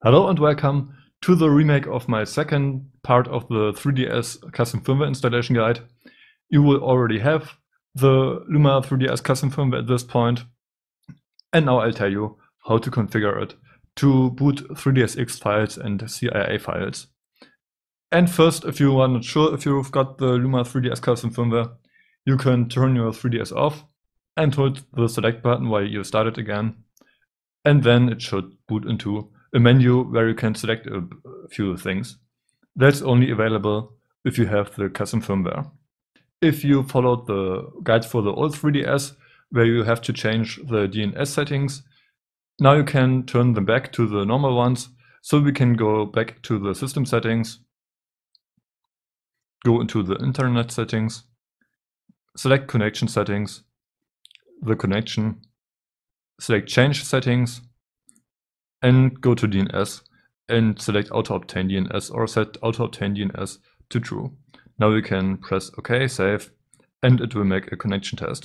Hello and welcome to the remake of my second part of the 3ds custom firmware installation guide. You will already have the Luma 3ds custom firmware at this point, and now I'll tell you how to configure it to boot 3dsX files and CIA files. And first, if you are not sure if you've got the Luma 3ds custom firmware, you can turn your 3ds off and hold the select button while you start it again, and then it should boot into a menu where you can select a few things. That's only available if you have the custom firmware. If you followed the guides for the old 3ds, where you have to change the DNS settings, now you can turn them back to the normal ones. So we can go back to the system settings, go into the internet settings, select connection settings, the connection, select change settings, and go to DNS and select auto obtain DNS or set auto obtain DNS to true. Now we can press OK, save, and it will make a connection test.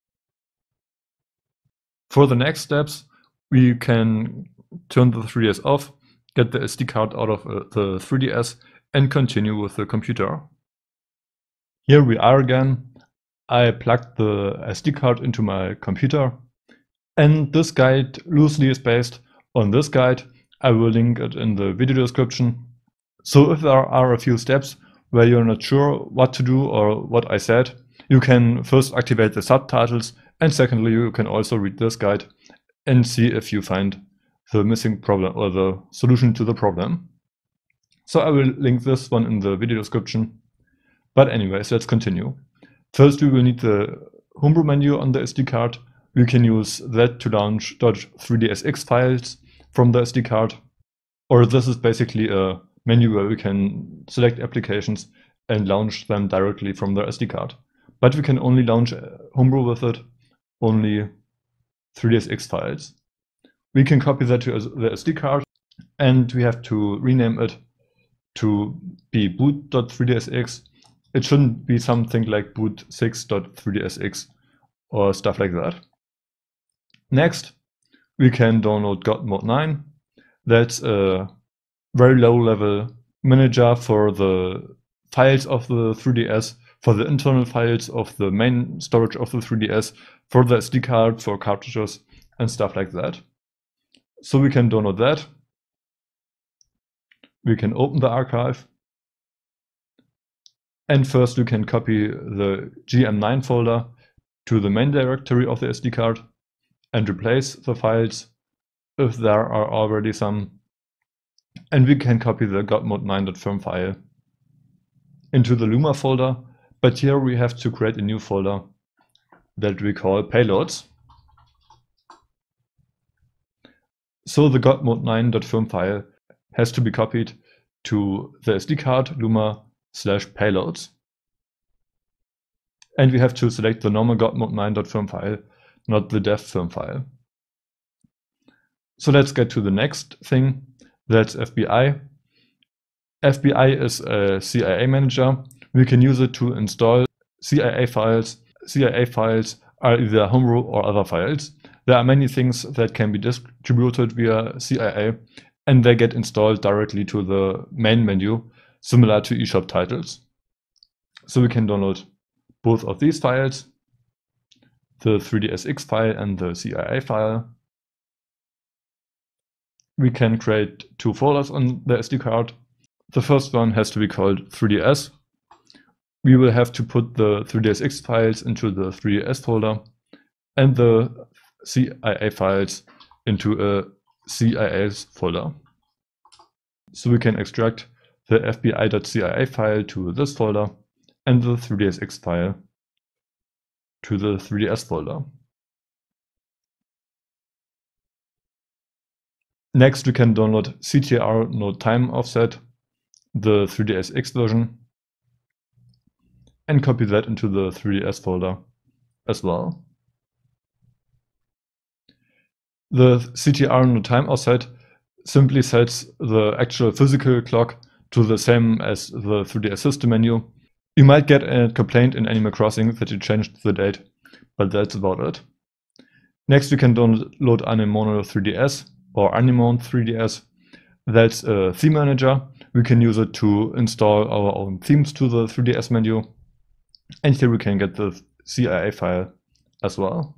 For the next steps, we can turn the 3ds off, get the SD card out of the 3ds, and continue with the computer. Here we are again. I plugged the SD card into my computer, and this guide loosely is based on this guide. I will link it in the video description. So if there are a few steps where you're not sure what to do or what I said, you can first activate the subtitles, and secondly you can also read this guide and see if you find the missing problem or the solution to the problem. So I will link this one in the video description. But anyways, let's continue. First we will need the homebrew menu on the SD card. We can use that to launch .3dsx files from the SD card, or this is basically a menu where we can select applications and launch them directly from the SD card. But we can only launch homebrew with it, only 3dsx files. We can copy that to the SD card, and we have to rename it to be boot.3dsx. It shouldn't be something like boot6.3dsx or stuff like that. Next, we can download godmode 9. That's a very low-level manager for the files of the 3ds, for the internal files of the main storage of the 3ds, for the SD card, for cartridges, and stuff like that. So we can download that. We can open the archive. And first we can copy the gm9 folder to the main directory of the SD card and replace the files if there are already some. And we can copy the godmode9.firm file into the Luma folder, but here we have to create a new folder that we call payloads. So the godmode9.firm file has to be copied to the SD card luma/payloads. And we have to select the normal godmode9.firm file, not the dev firm file. So let's get to the next thing. That's FBI. FBI is a CIA manager. We can use it to install CIA files. CIA files are either homebrew or other files. There are many things that can be distributed via CIA, and they get installed directly to the main menu, similar to eShop titles. So we can download both of these files, the 3dsx file and the CIA file. We can create two folders on the SD card. The first one has to be called 3ds. We will have to put the 3dsx files into the 3ds folder and the CIA files into a CIA's folder. So we can extract the fbi.cia file to this folder and the 3dsx file to the 3ds folder. Next, we can download CTR node time offset, the 3dsx version, and copy that into the 3ds folder as well. The CTR node time offset simply sets the actual physical clock to the same as the 3ds system menu. You might get a complaint in Animal Crossing that you changed the date, but that's about it. Next, we can download Anemono 3ds or Anemone 3ds. That's a theme manager. We can use it to install our own themes to the 3ds menu. And here we can get the CIA file as well.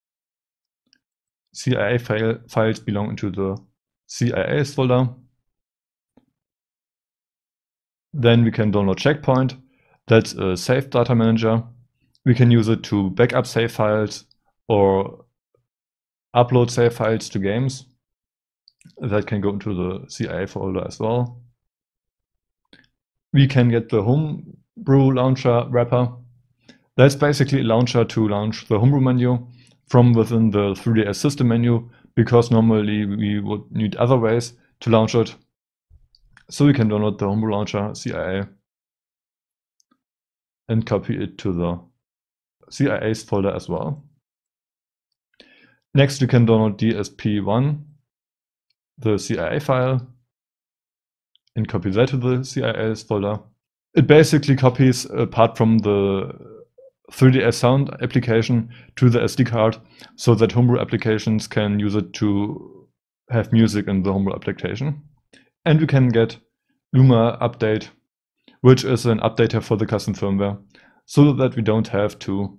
CIA files belong into the CIAs folder. Then we can download Checkpoint. That's a save data manager. We can use it to backup save files or upload save files to games. That can go into the CIA folder as well. We can get the Homebrew launcher wrapper. That's basically a launcher to launch the Homebrew menu from within the 3ds system menu, because normally we would need other ways to launch it. So we can download the Homebrew launcher CIA and copy it to the CIAs folder as well. Next, we can download DSP1, the CIA file, and copy that to the CIAs folder. It basically copies a part from the 3ds sound application to the SD card, so that Homebrew applications can use it to have music in the Homebrew application. And we can get Luma update, which is an updater for the custom firmware, so that we don't have to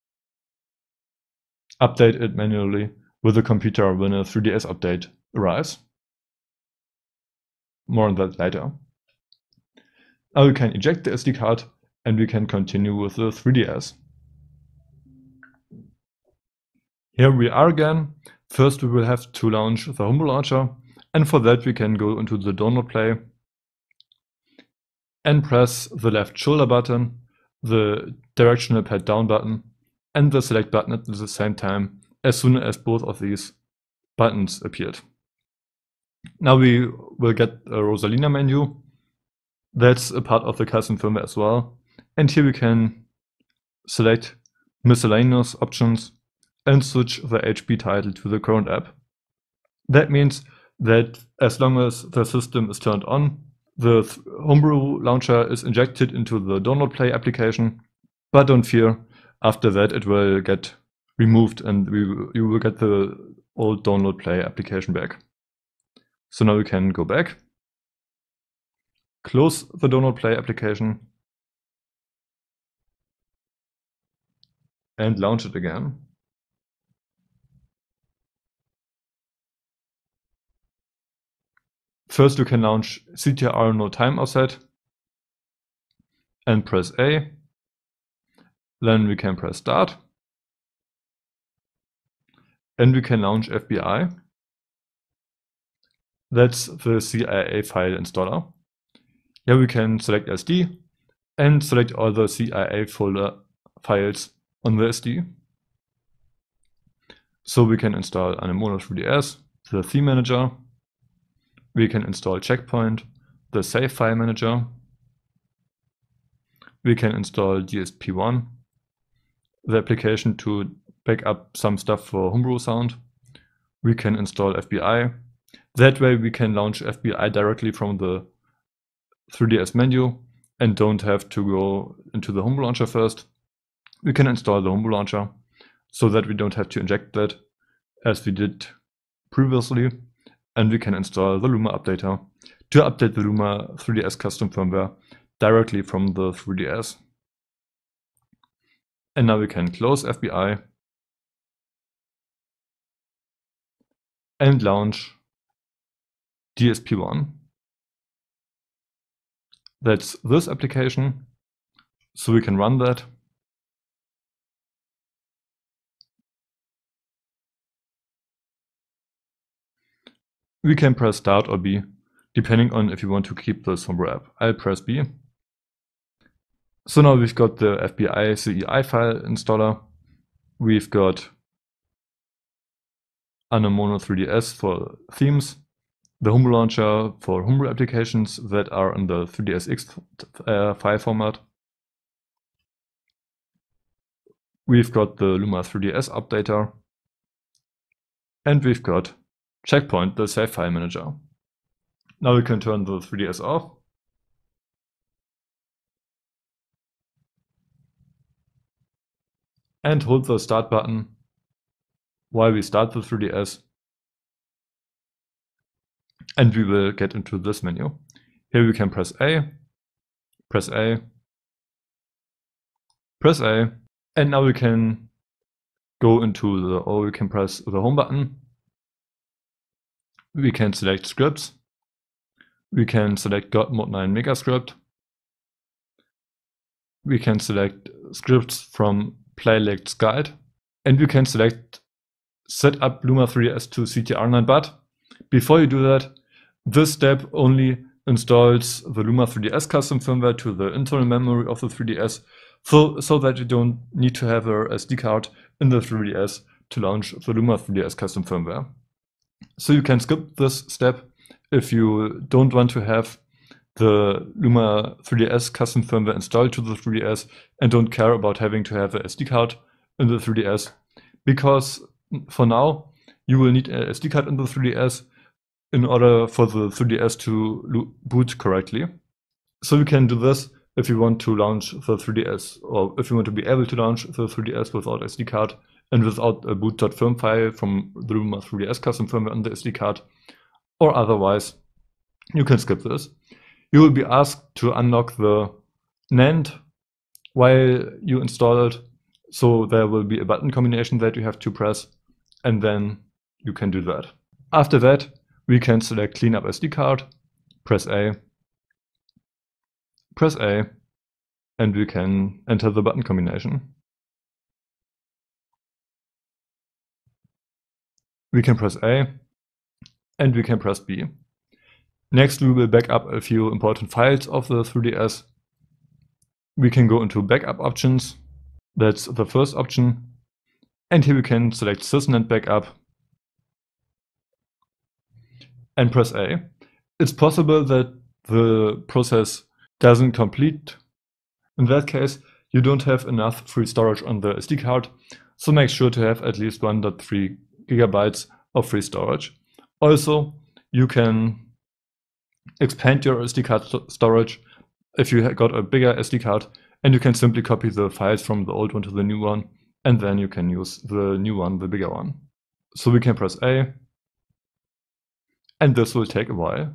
update it manually with the computer when a 3ds update arrives. More on that later. Now we can eject the SD card and we can continue with the 3ds. Here we are again. First we will have to launch the Homebrew launcher, and for that we can go into the download play and press the left shoulder button, the directional pad down button, and the select button at the same time as soon as both of these buttons appeared. Now we will get a Rosalina menu. That's a part of the custom firmware as well. And here we can select miscellaneous options and switch the HP title to the current app. That means that as long as the system is turned on, the Homebrew launcher is injected into the download play application, but don't fear, after that it will get removed and you will get the old download play application back. So now we can go back, close the download play application, and launch it again. First you can launch CTR no time offset and press A. Then we can press start. And we can launch FBI. That's the CIA file installer. Here we can select SD and select all the CIA folder files on the SD. So we can install Anemono 3ds, the theme manager. We can install Checkpoint, the save file manager. We can install DSP1, the application to back up some stuff for Homebrew sound. We can install FBI. That way we can launch FBI directly from the 3ds menu and don't have to go into the Homebrew launcher first. We can install the Homebrew launcher so that we don't have to inject that as we did previously. And we can install the Luma updater to update the Luma 3ds custom firmware directly from the 3ds. And now we can close FBI and launch DSP1. That's this application, so we can run that. We can press start or B, depending on if you want to keep this Homebrew app. I'll press B. So now we've got the FBI CEI file installer. We've got Anemono 3ds for themes, the Homebrew launcher for Homebrew applications that are in the 3dsX file format. We've got the Luma 3ds updater. And we've got Checkpoint, the save file manager. Now we can turn the 3ds off. And hold the start button while we start the 3ds. and we will get into this menu. Here we can press A, press A, press A, and now we can go into the, or we can press the home button. We can select scripts. We can select God Mode 9 Megascript. We can select scripts from Playlect's guide, and we can select set up Luma 3DS to CTR9. But before you do that, this step only installs the Luma 3DS custom firmware to the internal memory of the 3DS, so that you don't need to have a SD card in the 3DS to launch the Luma 3DS custom firmware. So you can skip this step if you don't want to have the Luma 3DS custom firmware installed to the 3DS and don't care about having to have a SD card in the 3DS, because for now you will need a SD card in the 3DS in order for the 3DS to boot correctly. So you can do this if you want to launch the 3DS, or if you want to be able to launch the 3DS without SD card and without a boot.firm file from the Luma 3DS custom firmware on the SD card, or otherwise you can skip this. You will be asked to unlock the NAND while you install it, so there will be a button combination that you have to press, and then you can do that. After that, we can select clean up SD card, press A, and we can enter the button combination. We can press A, and we can press B. Next, we will back up a few important files of the 3DS. We can go into backup options. That's the first option. And here we can select SysNAND backup and press A. It's possible that the process doesn't complete. In that case, you don't have enough free storage on the SD card, so make sure to have at least 1.3 gigabytes of free storage. Also, you can expand your SD card storage if you got a bigger SD card, and you can simply copy the files from the old one to the new one, and then you can use the new one, the bigger one. So we can press A, and this will take a while.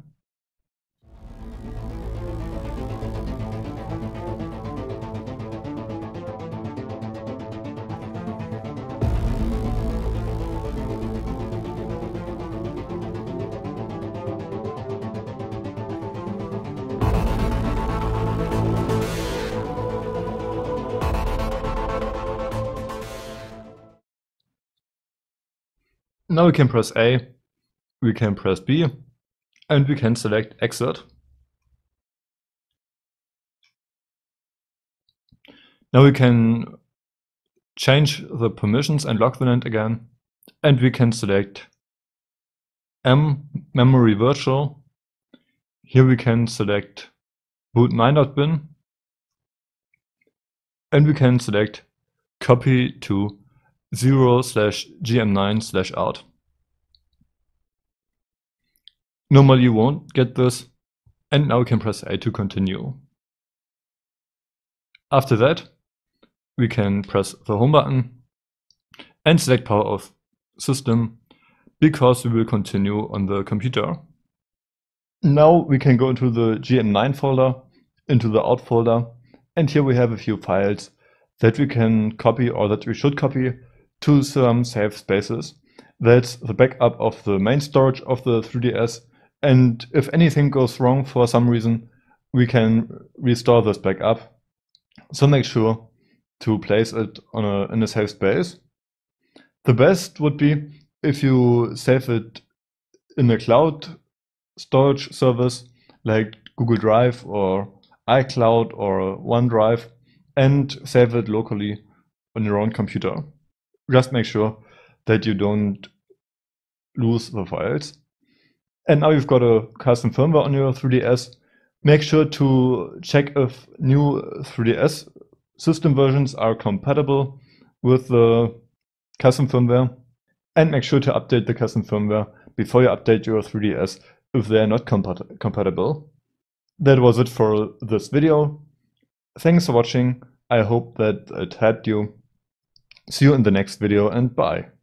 Now we can press A, we can press B, and we can select Exit. Now we can change the permissions and lock the NAND again, and we can select M memory virtual. Here we can select boot my.bin, and we can select copy to 0/gm9/out. Normally you won't get this, and now we can press A to continue. After that, we can press the home button and select power off system, because we will continue on the computer. Now we can go into the GM9 folder, into the out folder, and here we have a few files that we can copy, or that we should copy, to some safe spaces. That's the backup of the main storage of the 3DS, and if anything goes wrong for some reason, we can restore this backup. So make sure to place it in a safe space. The best would be if you save it in a cloud storage service like Google Drive or iCloud or OneDrive, and save it locally on your own computer. Just make sure that you don't lose the files. And now you've got a custom firmware on your 3DS. Make sure to check if new 3DS system versions are compatible with the custom firmware, and make sure to update the custom firmware before you update your 3DS if they are not compatible. That was it for this video. Thanks for watching. I hope that it helped you. See you in the next video, and bye.